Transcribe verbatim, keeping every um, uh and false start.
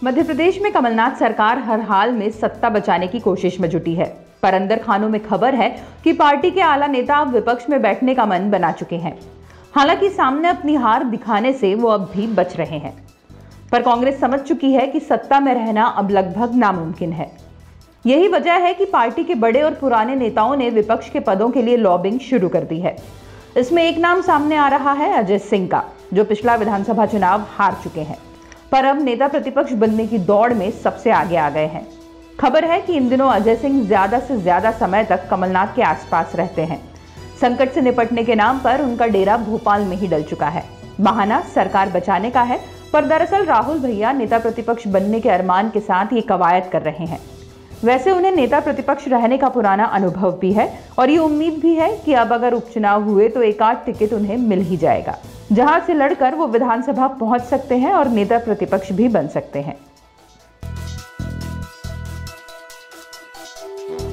मध्य प्रदेश में कमलनाथ सरकार हर हाल में सत्ता बचाने की कोशिश में जुटी है, पर अंदर खानों में खबर है कि पार्टी के आला नेता अब विपक्ष में बैठने का मन बना चुके हैं। हालांकि सामने अपनी हार दिखाने से वो अब भी बच रहे हैं, पर कांग्रेस समझ चुकी है कि सत्ता में रहना अब लगभग नामुमकिन है। यही वजह है कि पार्टी के बड़े और पुराने नेताओं ने विपक्ष के पदों के लिए लॉबिंग शुरू कर दी है। इसमें एक नाम सामने आ रहा है अजय सिंह का, जो पिछला विधानसभा चुनाव हार चुके हैं, पर अब नेता प्रतिपक्ष बनने की दौड़ में सबसे आगे आ गए हैं। खबर है कि इन दिनों अजय सिंह ज्यादा से ज्यादा समय तक कमलनाथ के आसपास रहते हैं। संकट से निपटने के नाम पर उनका डेरा भोपाल में ही डल चुका है। बहाना सरकार बचाने का है, पर दरअसल राहुल भैया नेता प्रतिपक्ष बनने के अरमान के साथ ये कवायद कर रहे हैं। वैसे उन्हें नेता प्रतिपक्ष रहने का पुराना अनुभव भी है और ये उम्मीद भी है कि अब अगर उपचुनाव हुए तो एक आध टिकट उन्हें मिल ही जाएगा, जहां से लड़कर वो विधानसभा पहुंच सकते हैं और नेता प्रतिपक्ष भी बन सकते हैं।